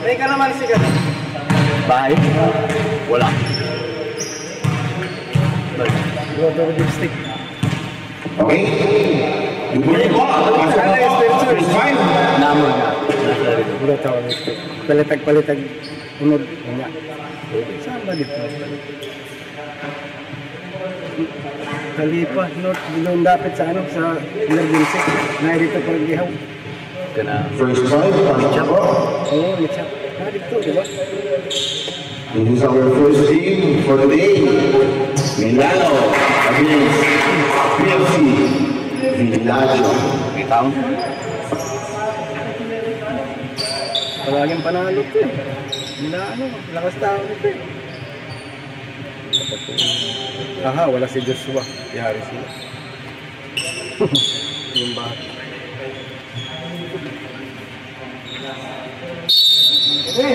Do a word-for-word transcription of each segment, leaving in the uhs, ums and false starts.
May ka naman siya. Bahay? Wala. Go to the lipstick. Okay. Bumili ko. First five. Namon na. Wala tao lipstick. Palitag-palitag. Unod. Wala. Saan ba dito? Kalipa. Doon dapat sa ano? Sa emergency. Na dito pag ihaw. First five. Oo, lechap. Na dito, di ba? This is our first team for the day. Milano against P F C Villaggio. Ikaw? Palaging panalo ko eh. Milano, lakas tao nito eh. Aha, wala si Joshua. Yari sila. Yung ba? Eh!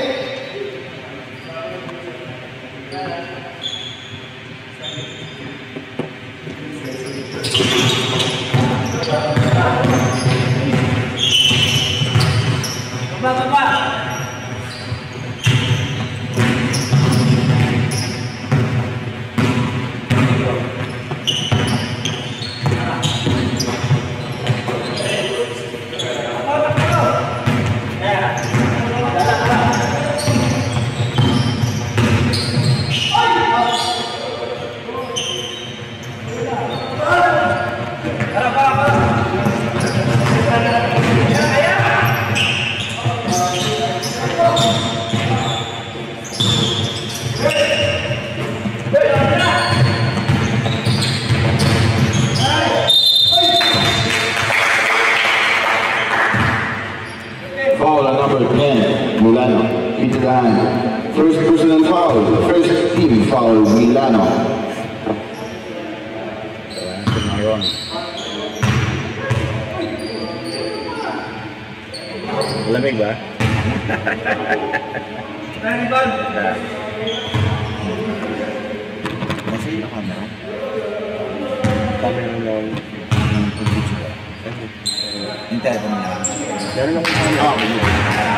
Milano into the hand. First personal foul. First team foul, Milano. Lamig ba? Masih na kamera? Kamera lang. Hintay ko na. Meron lang kamera.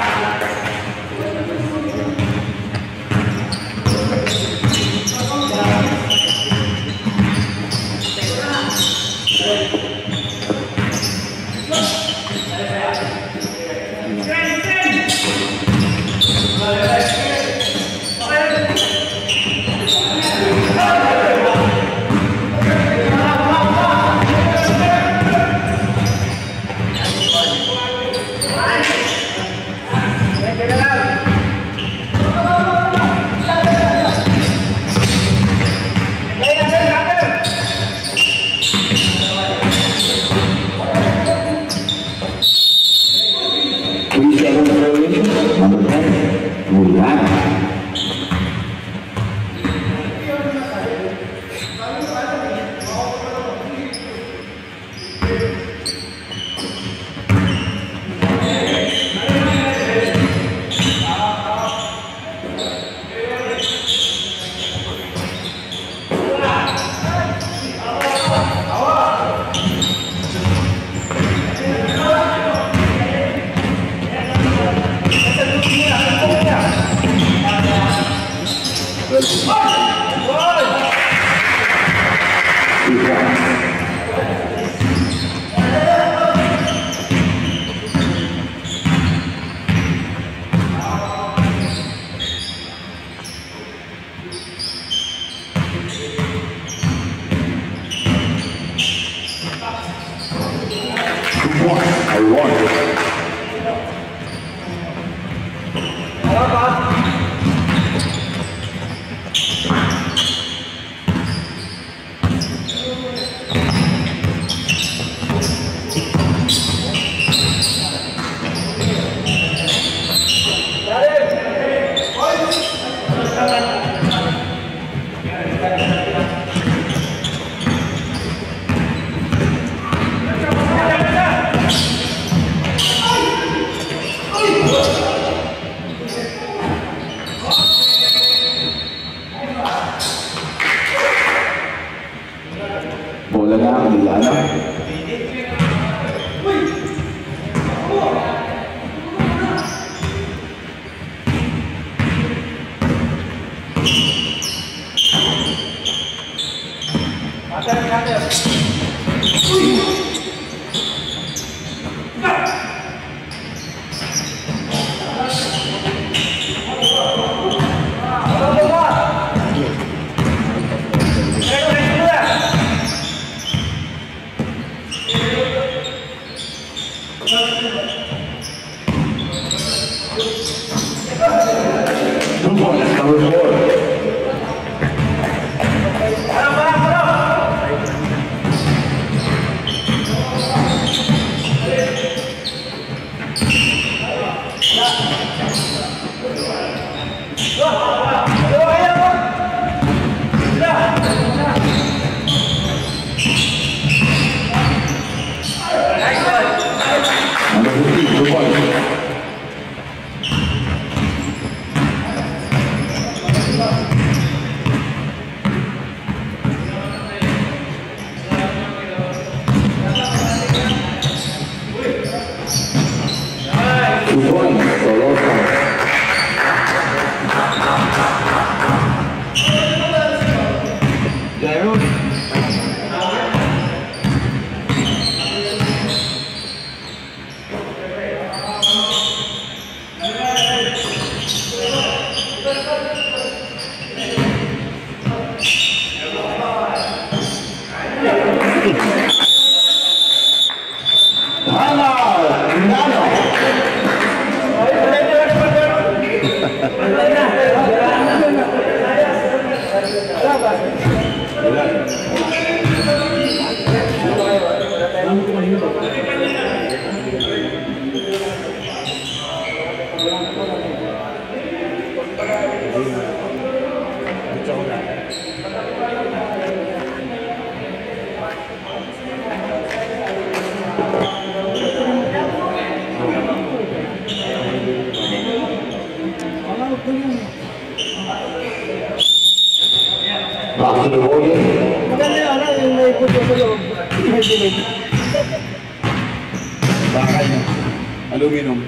points, number four. Number fifteen, two points. Two points, so low point. Timeout, Milano. Back to the ball game. Maganda yun, ano, yung may puto sa loob. May dilig. Bakal niya. Aluminum.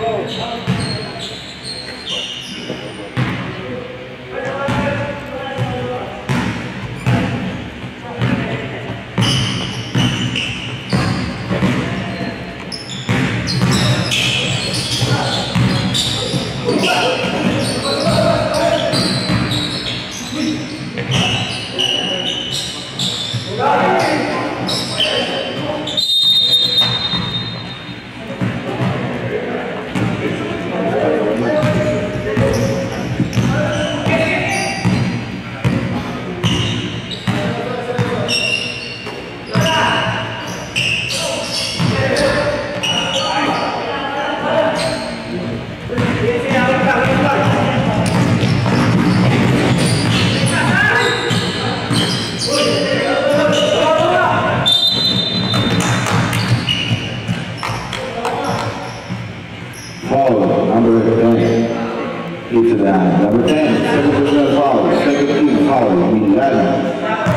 Foul, number ten. Into that. Number ten, second personal foul. Second team foul, Milano.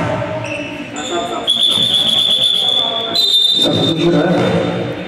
Substitution, eh?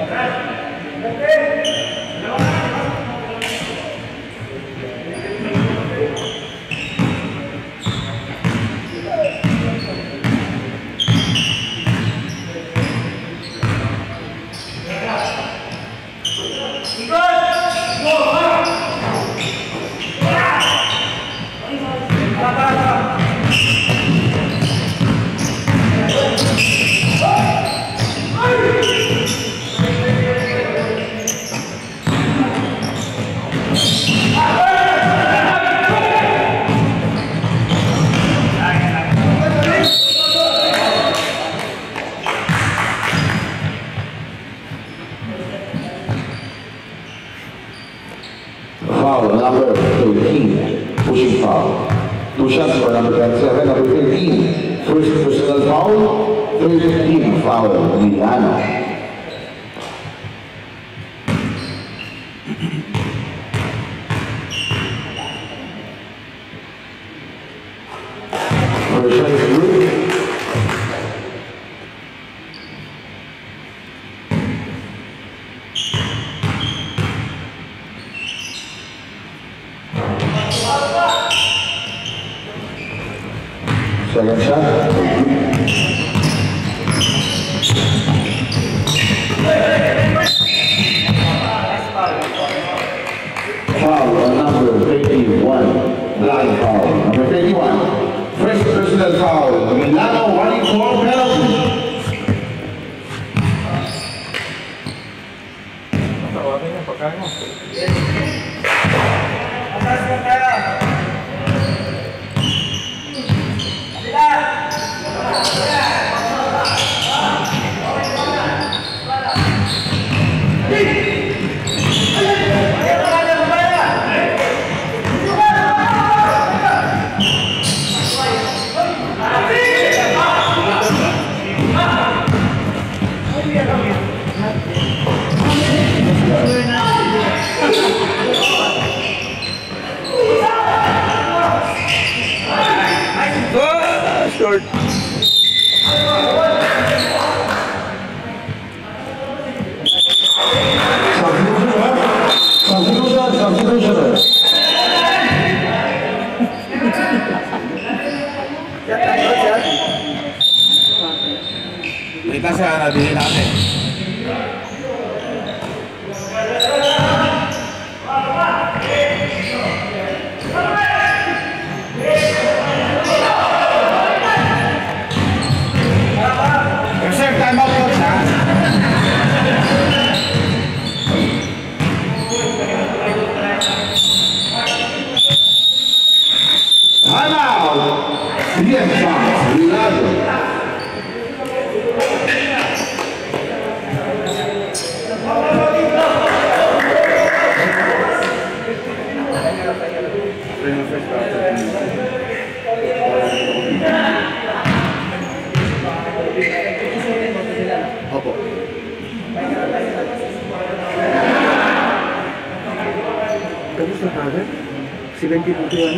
Foul, number thirteen, pushing foul. Two shots for number twenty-seven, number thirteen. First personal foul, third team foul, Milano. First shot is good. Second shot. Foul on number thirty-one. Line foul. Number thirty-one. First personal foul. Milano running for penalty. Tawagin yung pagkain mo. Atas mo kaya. sabihin natin. Sir, time out po siya. Time out. Yes, Chang. Villaggio. Opo. Tapos na kagad? seventy po yun.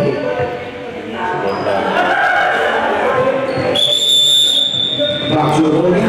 Back to the bowling.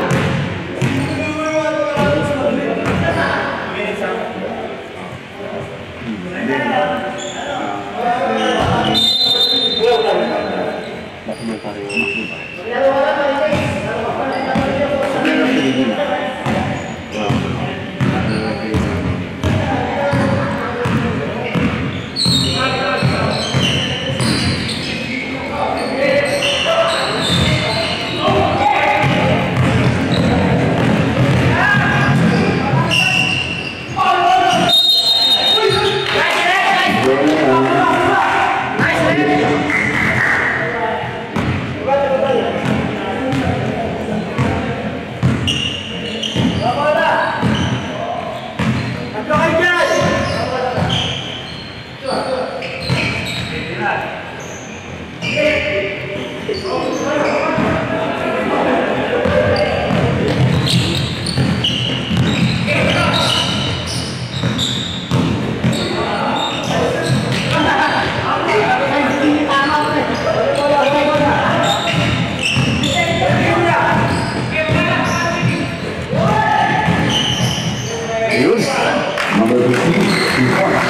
Number fifteen, two points.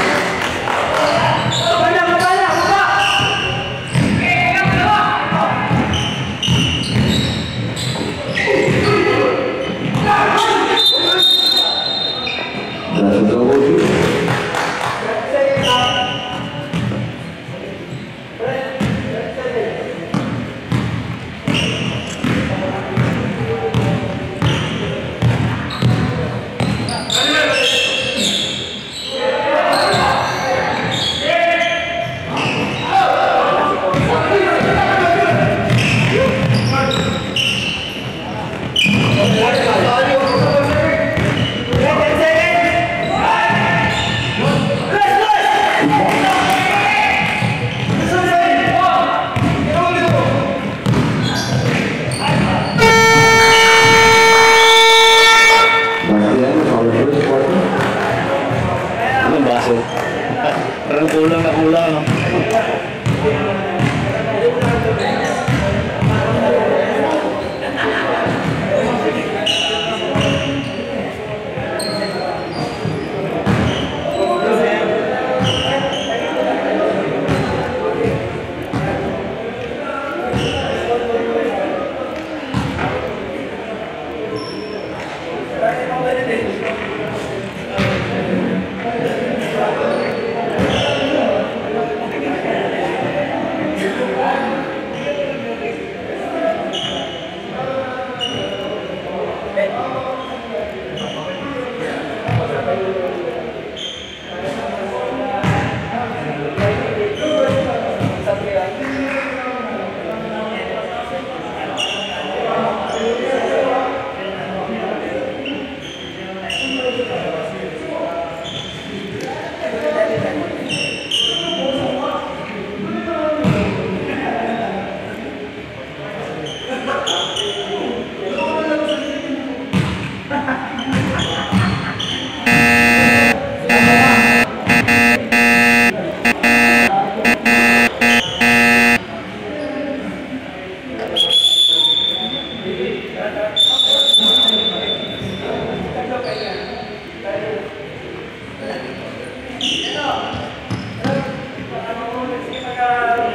That's a double kick. Parang kulang na kulang, no?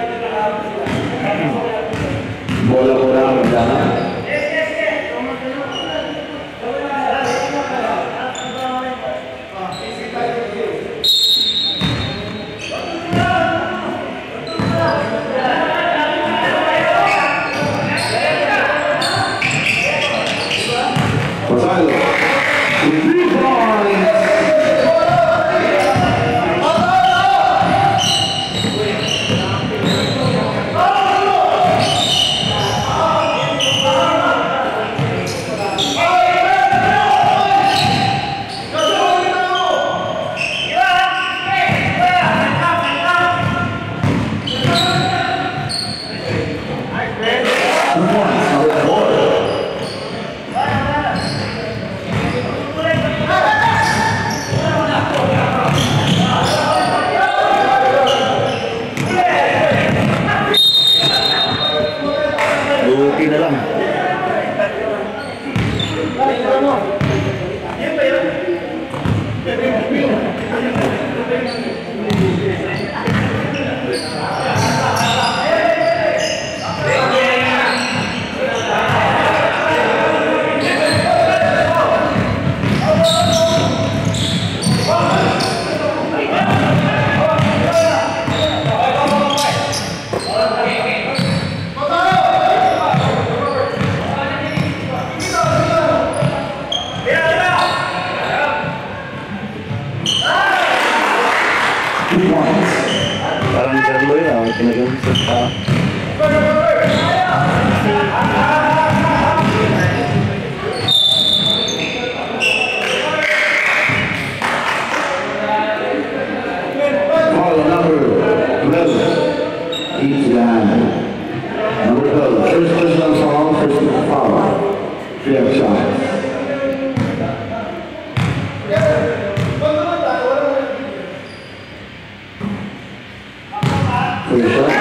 Bola bola Milano. Pinag-uusap pa. Foul number twelve. Each line. Number twelve. First personal foul, first foul. Villaggio. First shot.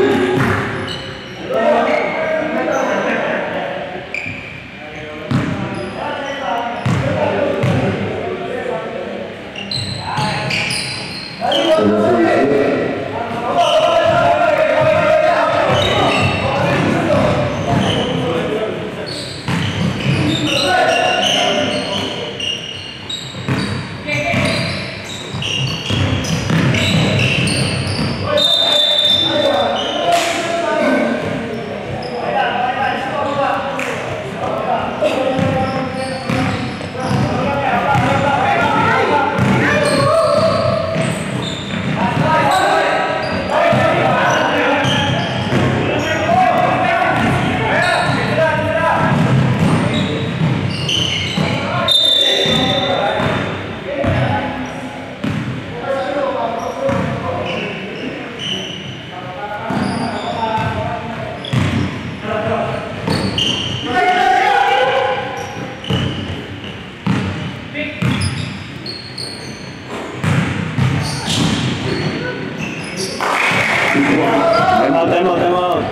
Time out, time out, time out.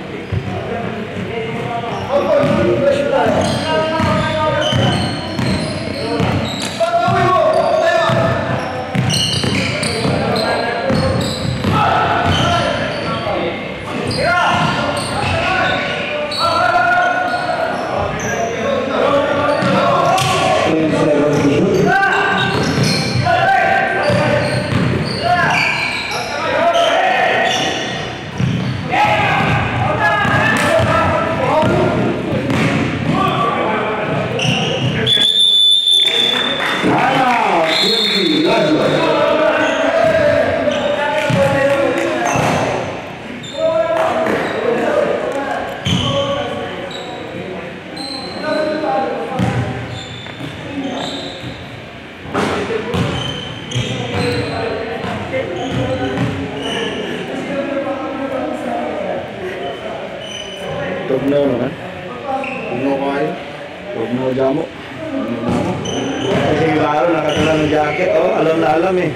Tugno kan? Tugno kayo? Tugno jamo. Kasi lalo nakatala ng jacket, oh, alam na alam eh.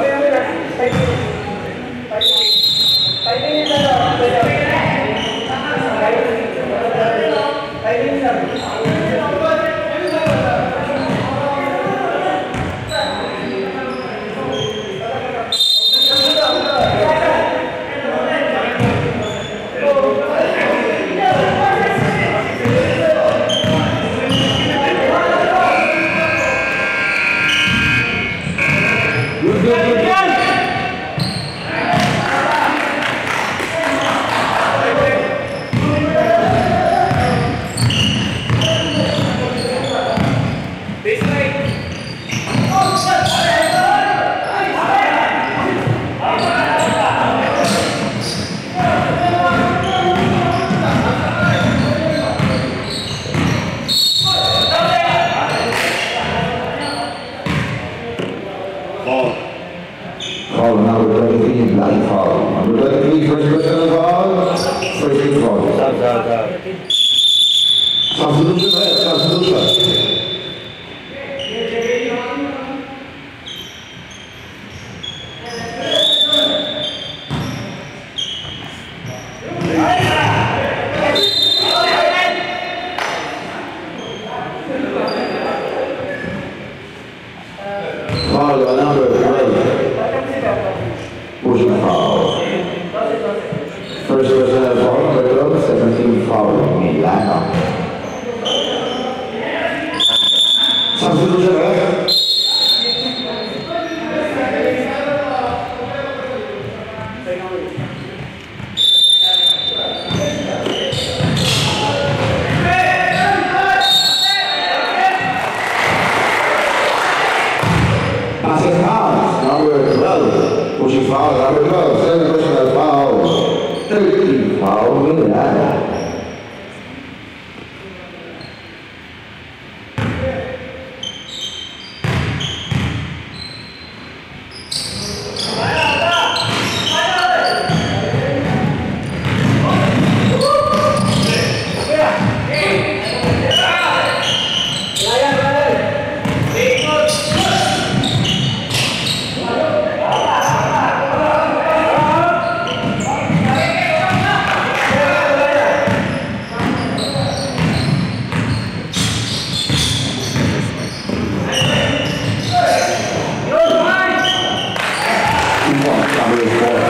Foul number twenty-three, line foul. Number twenty-three, first personal foul, first team foul. Sab, sab, sab. Substitution, eh? Substitution. Foul number twelve. Pushing foul. First personal foul, number twelve, seventeen foul, Milano. Substitution, eh? Passing hands, number twelve. Pushing foul, number twelve, seven personal foul. number four.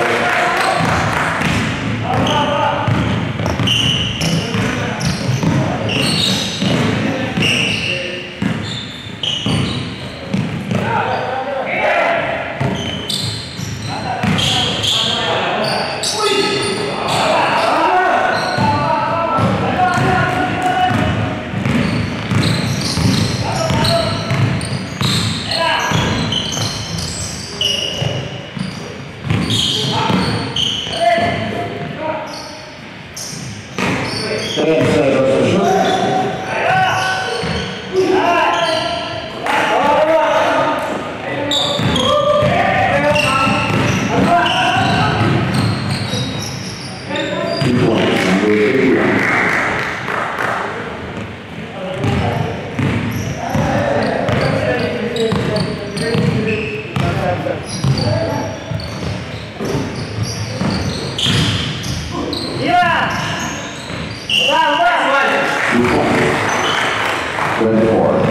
ten seconds to shoot. Two points, number thirty-one. Two points. twenty-four.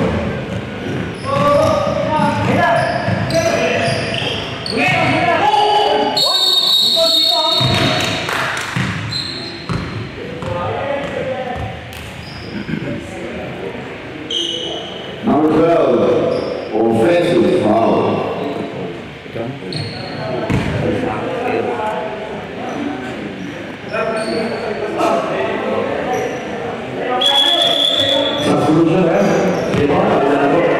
Number twelve, offensive foul. Substitution, eh? Di bawah, di dalam bola.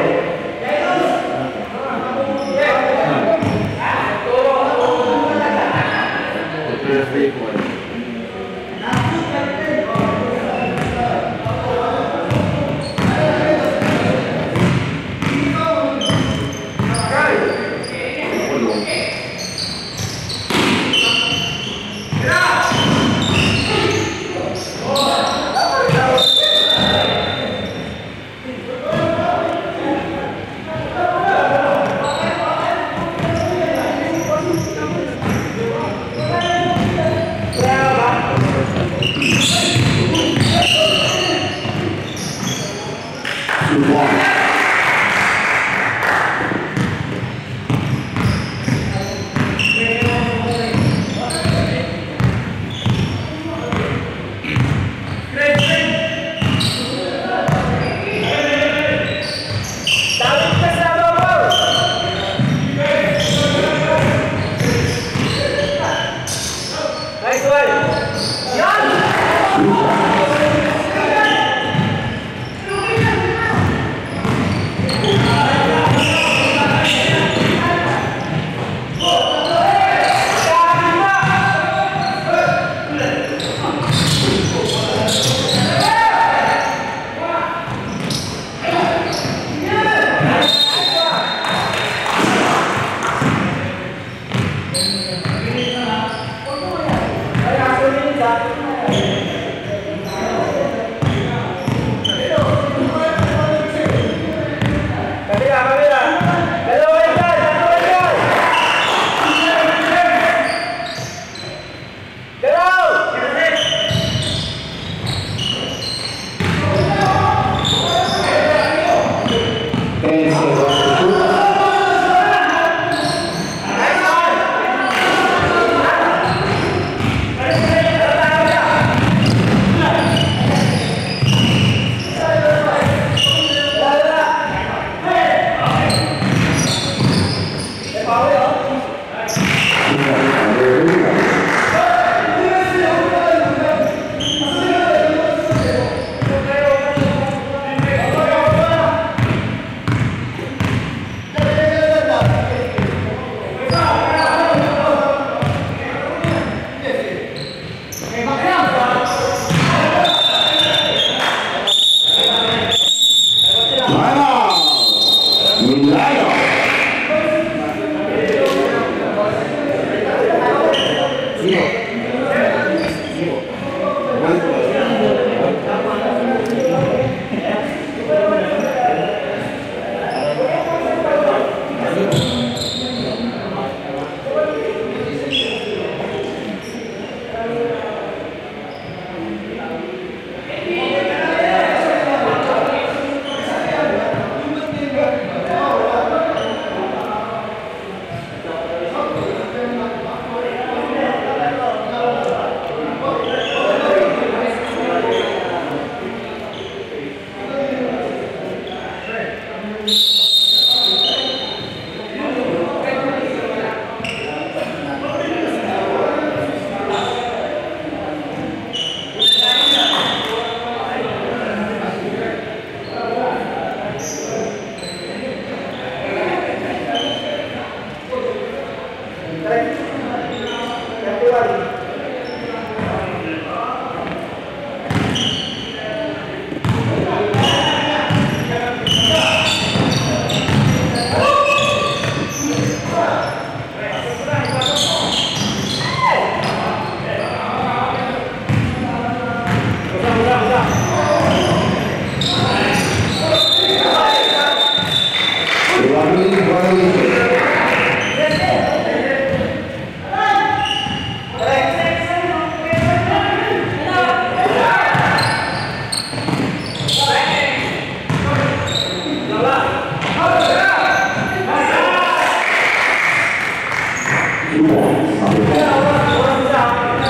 Two points. Number ten.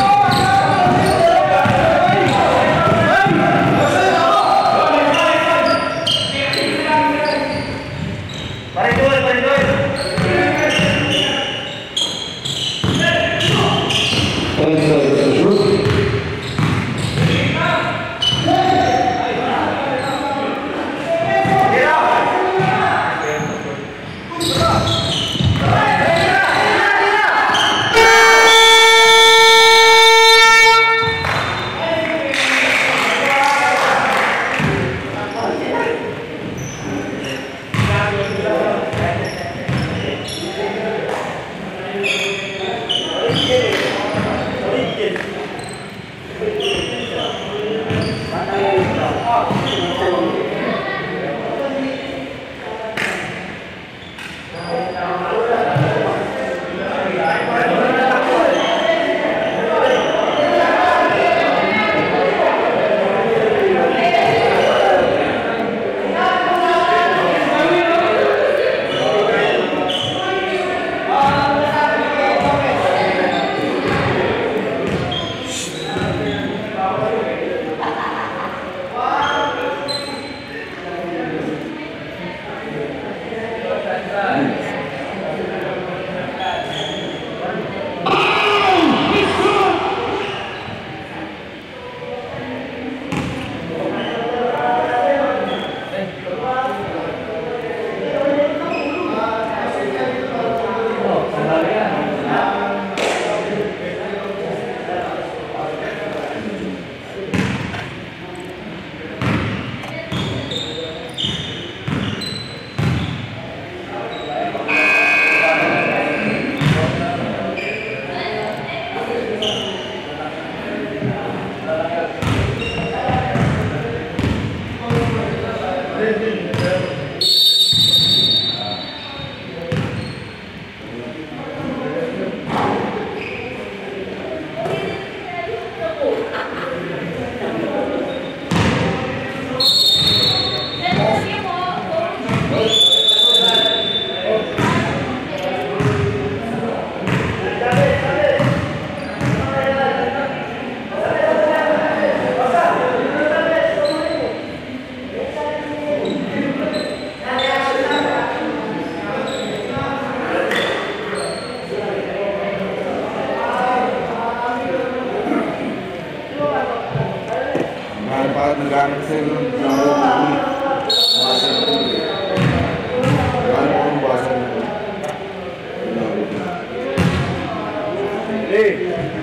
Ten seconds to shoot. Naggamit sa iyo ng basa ng tubig. Ano ang basa ng tubig? Hey!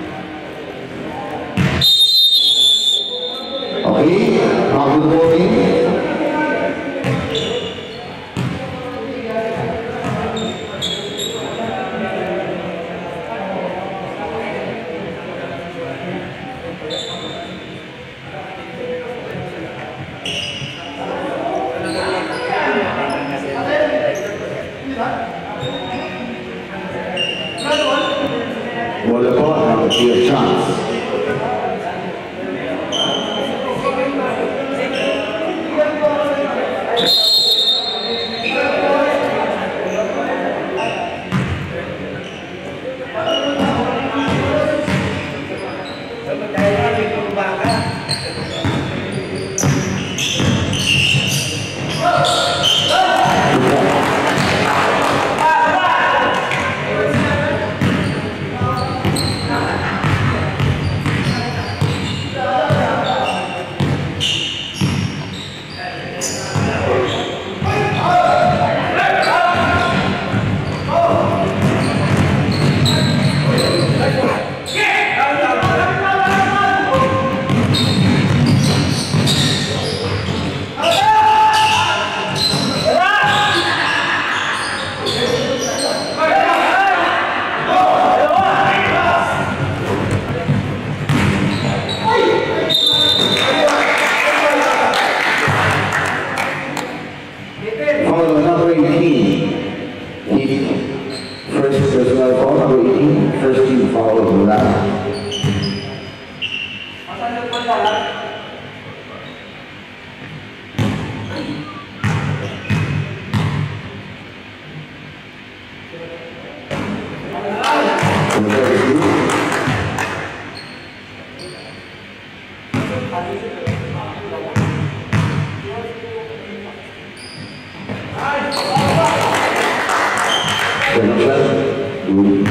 Okay, back to the voting. Volleyball, number three, Chang. Foul number eighteen. First personal foul number eighteen. First team foul of Milano. Ah! Good.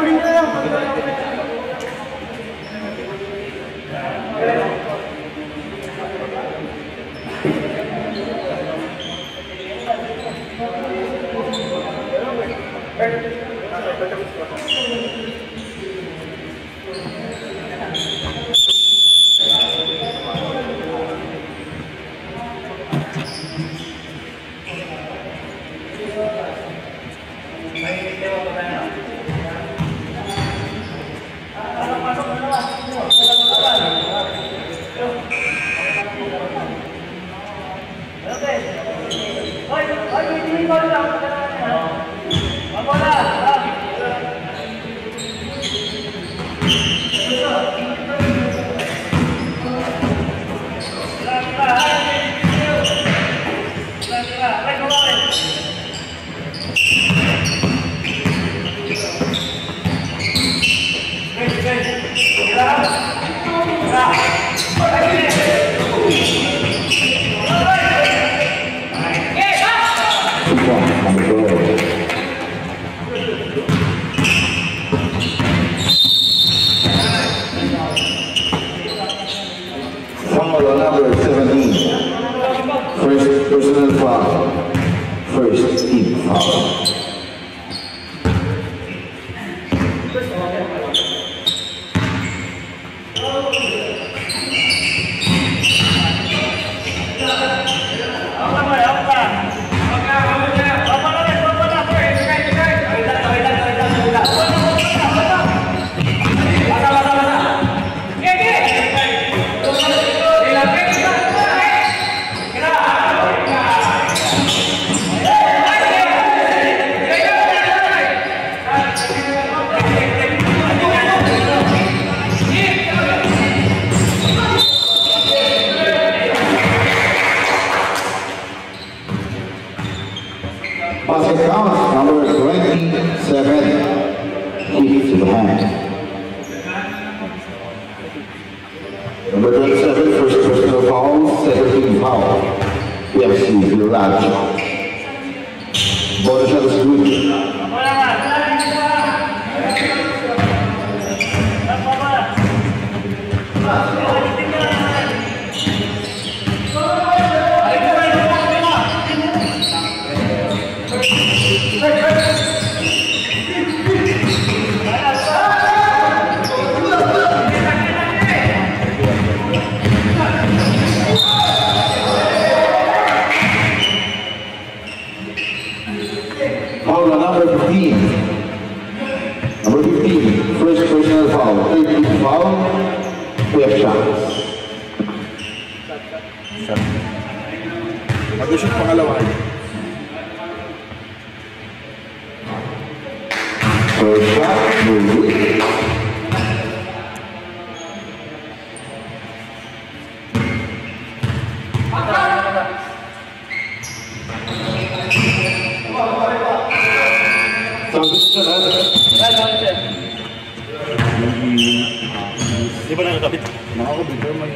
Foul number seventeen. First personal foul. First team foul. Basket count number twenty-seven. Kick to the hand. Number twenty-seven, first personal foul, second team foul. F C Villaggio. Ball shot is good. Foul number fifteen. Number fifteen, first personal foul, third team foul, left shots. Mag-shoot pangalawa. First shot, move. Di ba nakakabit? Nakakabit naman.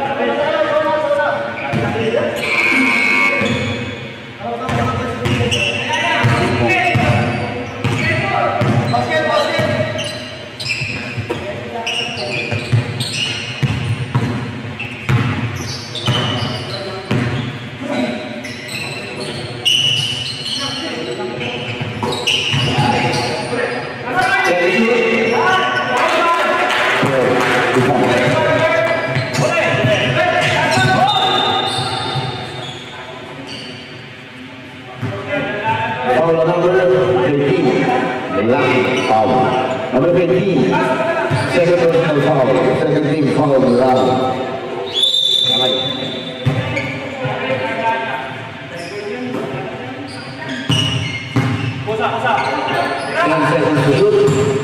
Foul number thirteen, last foul. Number fifteen, second personal foul, second team foul, Milano. ten seconds to shoot.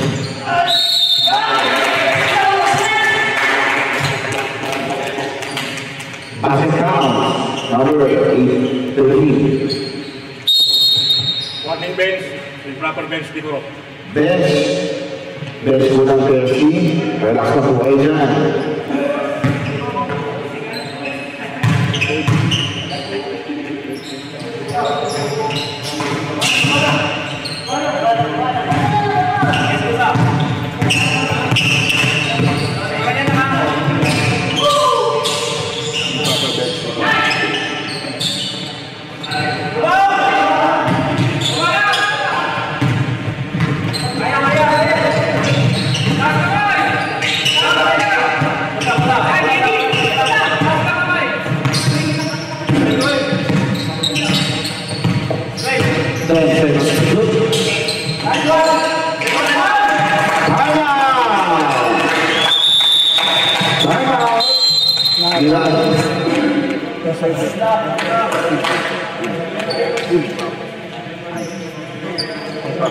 Basket count, number eight, thirteen. Warning bench, yung proper bench dito. Bench, bench mo ng Percy, relax na po kayo dyan. Yes,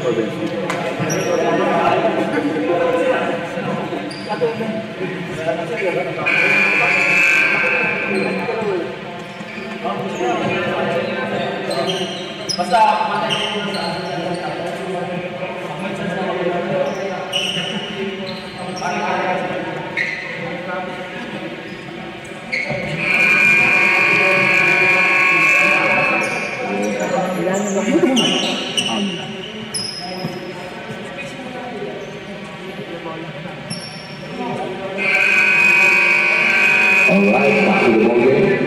Alright, back to the ball game.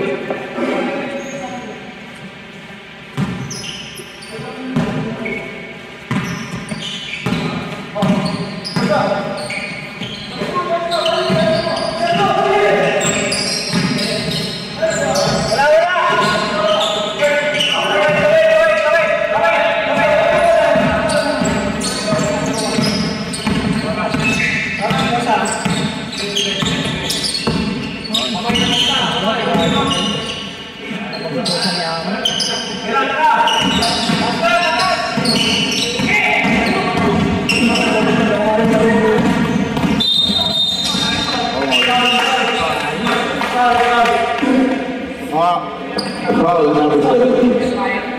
Foul number seventeen.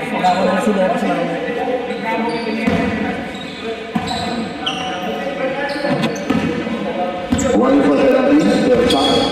One for penalties, the shot.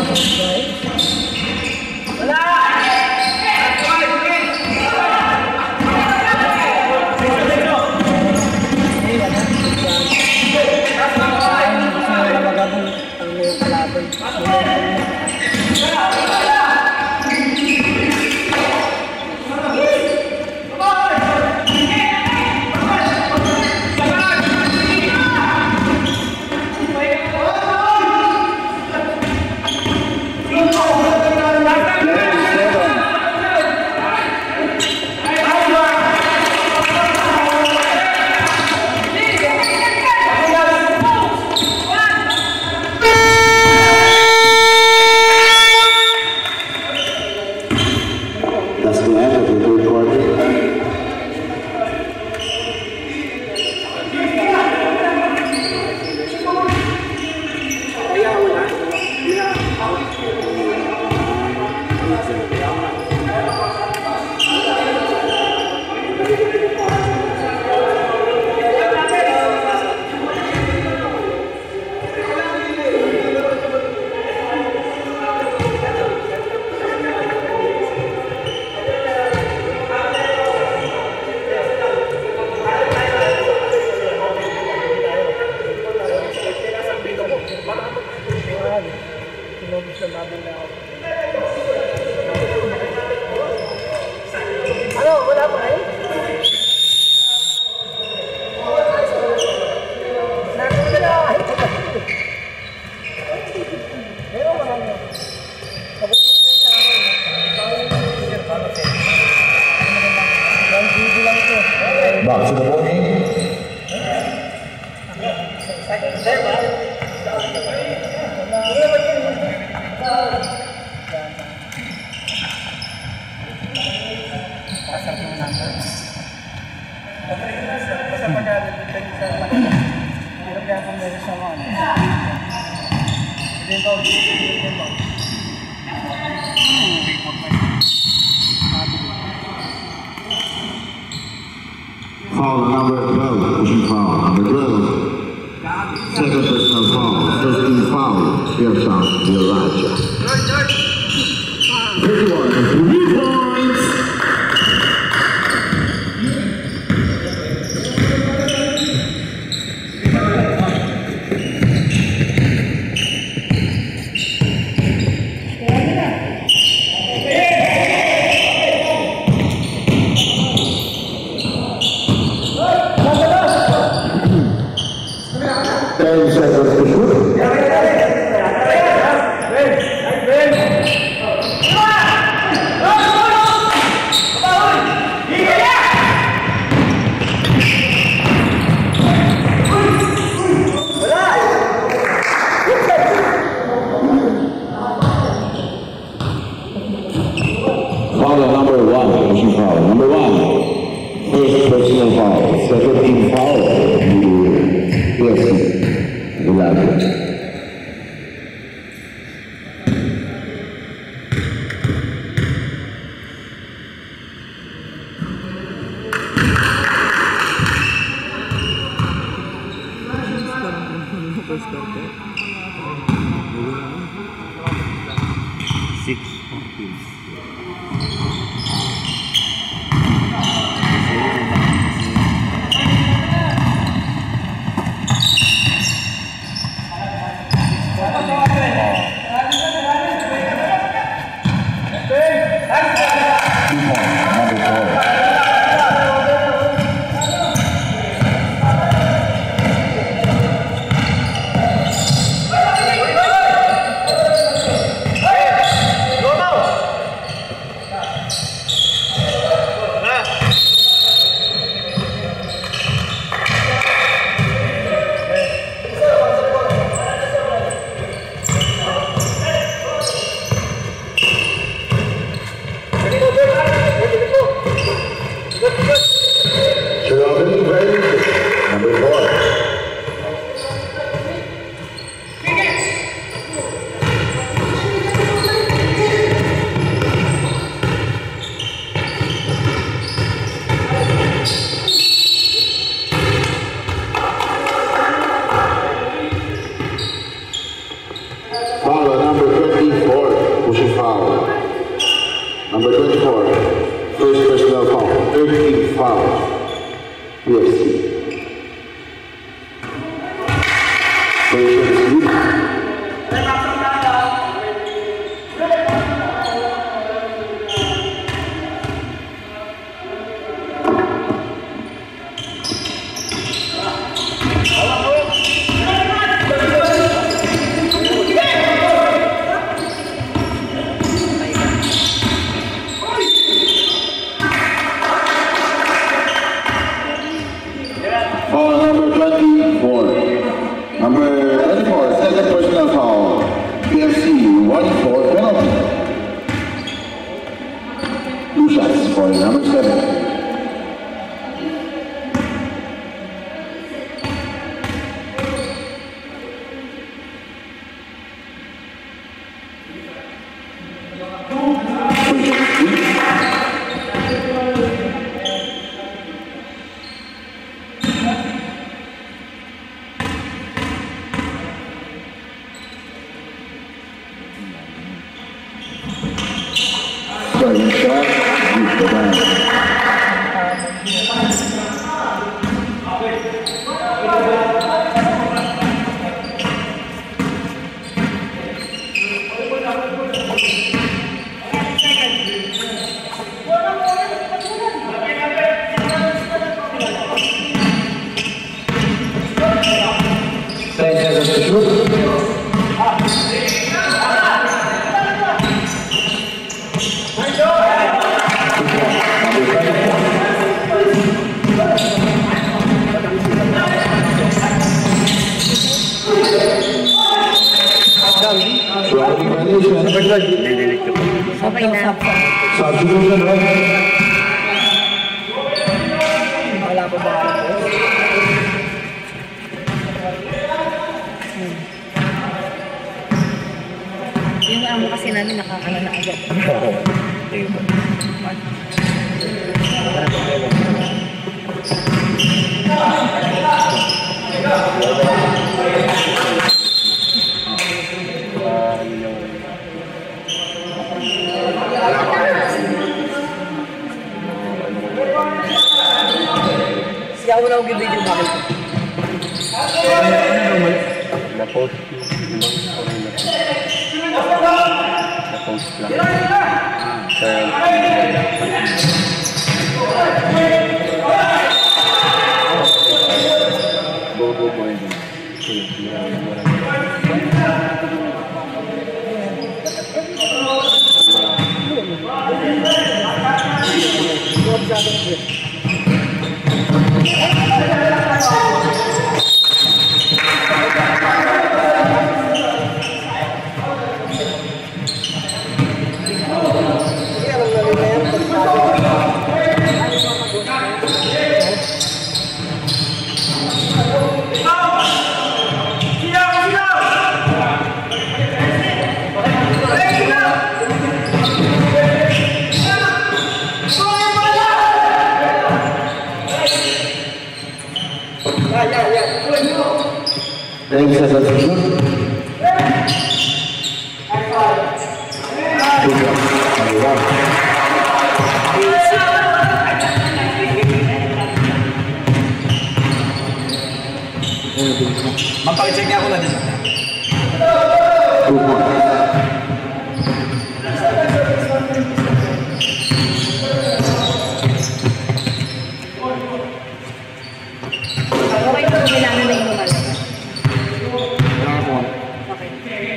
Back to the ball game. Foul number twelve, pushing foul. Number twelve, second personal foul. thirteen foul, here Chang, Villaggio. thirty-one, three points. ten seconds to shoot. Foul number one, foul. Number one, first personal foul. Second team foul. Six. Okay na. Substitution, right? Wala po ba ako? Hmm. Yung amo kasi namin nakakala na agad. Siya ako na ako video bakit? Na-post Na-post lang. Go, go, go. ten seconds to shoot. Mampag-check niya ako na dito. Two points. Okay, ito kailangan na yung lumal. Okay.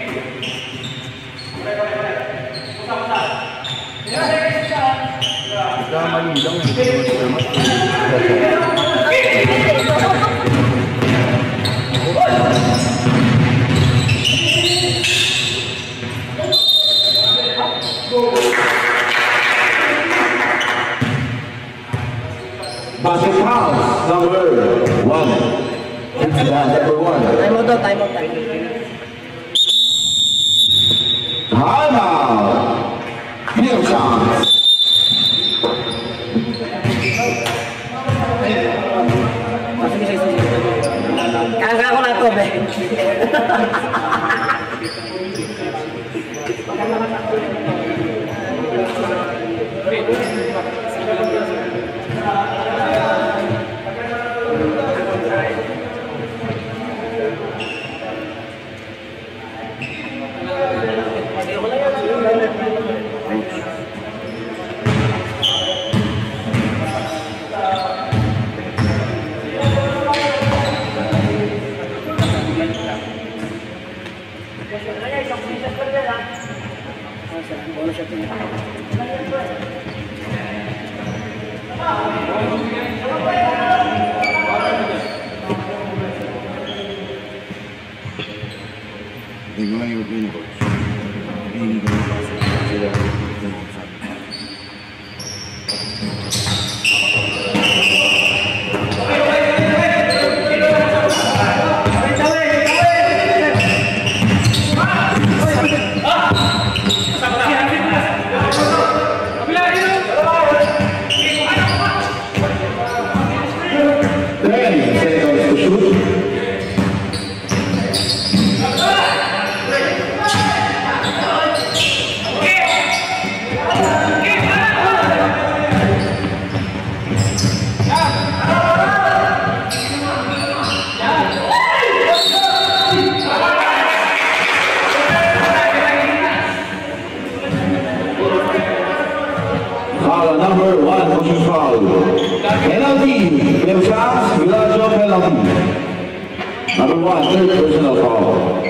Kamali lang. Basket house number one. That's number one. Time out daw, time out tayo. Time out. New chance. Kaya ko na ito, be. Number one, pushing foul. Penalty. New chance. Villaggio penalty. Number one, third personal foul.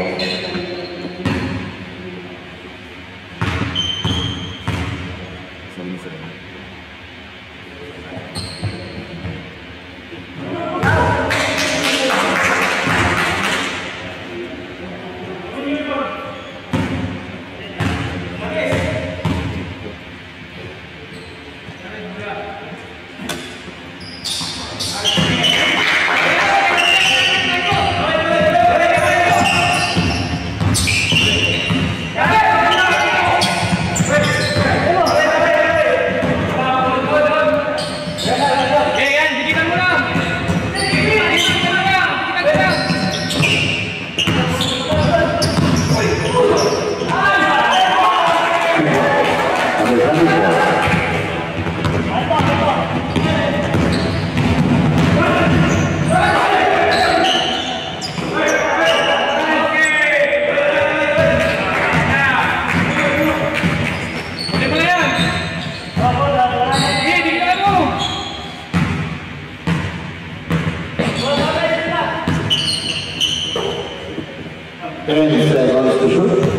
ten seconds to shoot.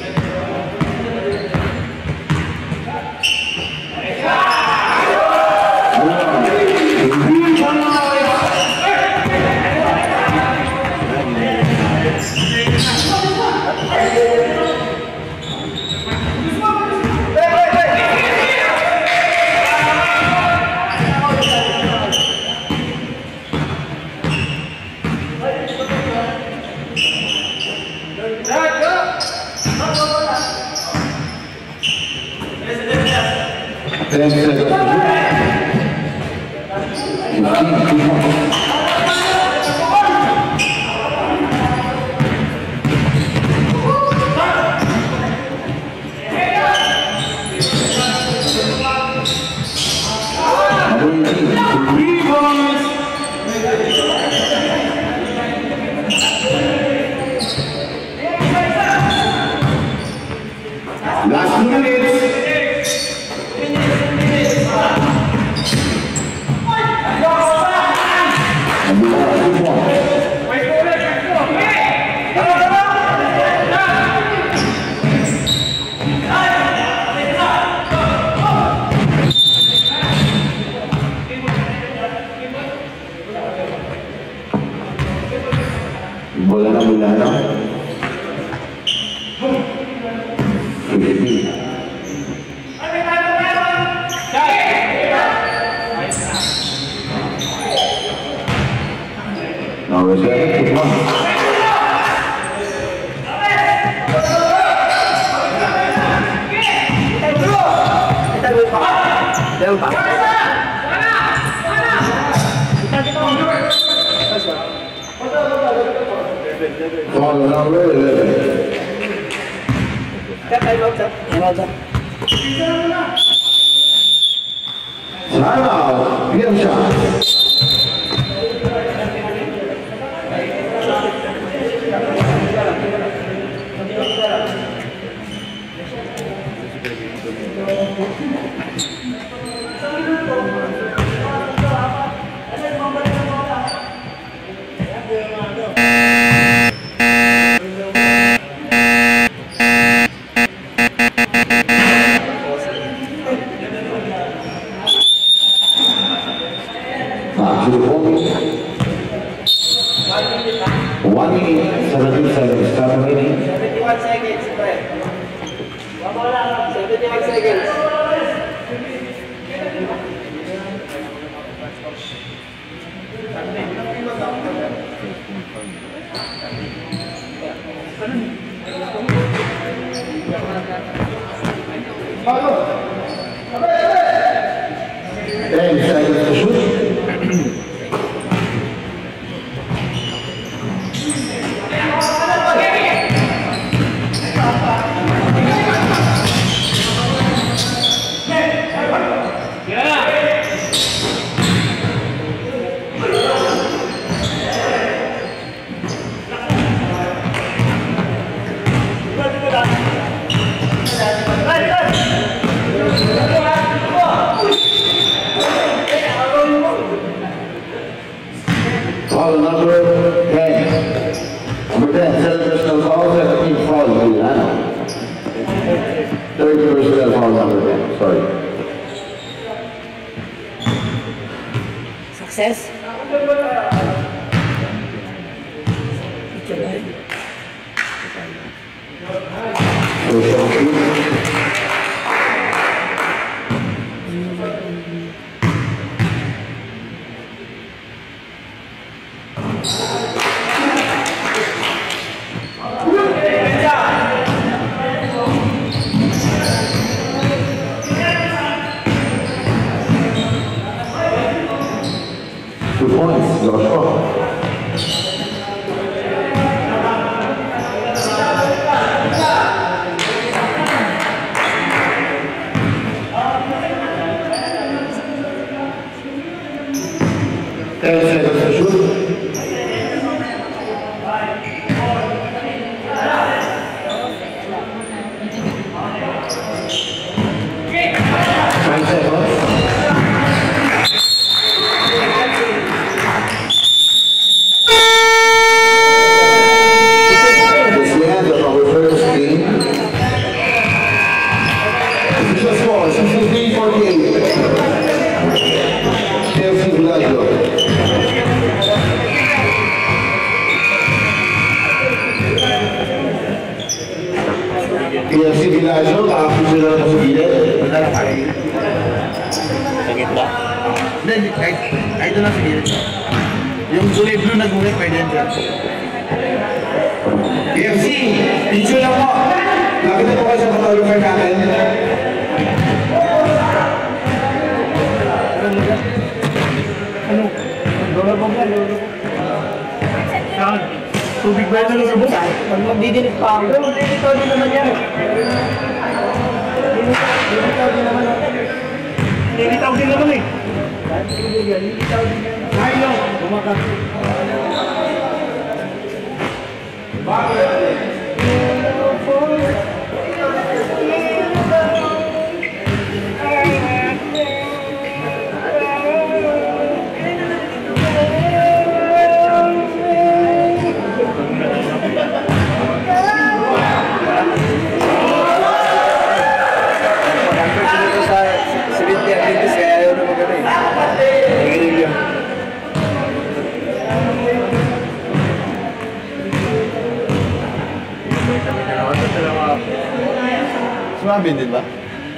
ten seconds to shoot. two points. Bola ng Milano. Philippines. Now we're set to one. Ball number eleven. Time out. Villaggio. One minute, seventeen seconds, start remaining. seventy-one seconds, pre. seventy-one seconds. ten seconds to shoot. Foul number ten. Number ten, third personal foul, seventeen foul, Milano. Third personal foul, number ten, sorry. Success. Two points, your score. ten seconds to shoot. Five seconds. This is the end of our first game. Official score, sixty-three forty-eight. Villaggio. P F C Villaggio, tapos sila na sa gilid. Wala na kayo. Sa gitna? Hindi, kahit, kahit doon lang sa gilid. Yung kulay blue na gulay, pwede yan dyan. P F C, picture lang po. Nakita po kayo sa photographer natin. Ano? Lola ba ba? Chang, tubig ba ito sa buka? Pag magdidinig pa ako. Pero dilitaw din naman yan. Dilitaw din naman. Dilitaw din naman eh. Dilitaw din naman. Ayaw, bumakas. Bakit? Sumabin din ba?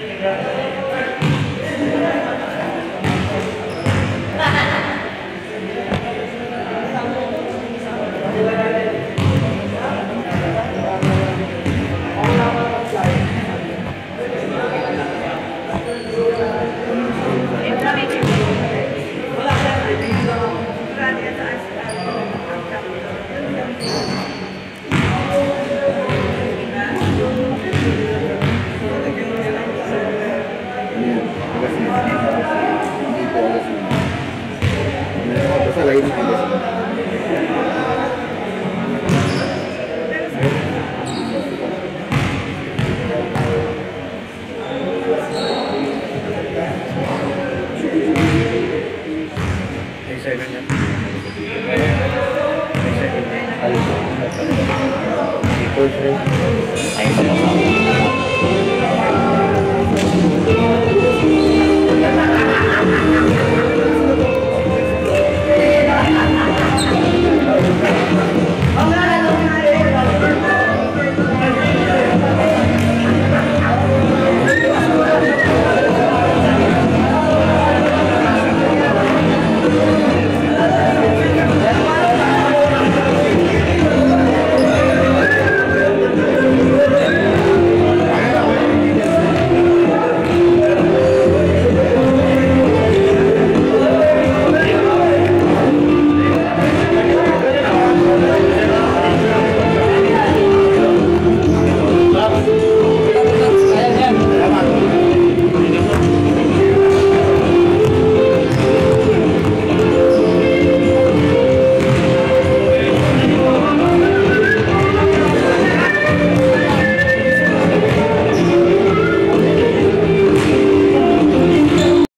Basta lagi dito. Ayun.